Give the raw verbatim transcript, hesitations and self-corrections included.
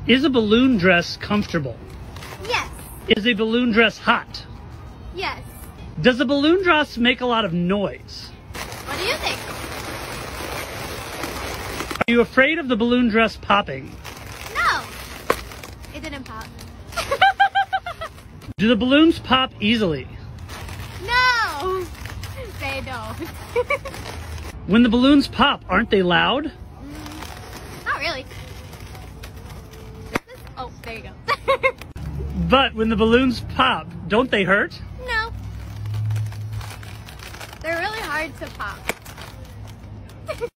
Is a balloon dress comfortable? Yes. Is a balloon dress hot? Yes. Does a balloon dress make a lot of noise? What do you think? Are you afraid of the balloon dress popping? No. It didn't pop. Do the balloons pop easily? No. They don't. When the balloons pop, aren't they loud? Mm, not really. Oh, there you go. But when the balloons pop, don't they hurt? No. They're really hard to pop.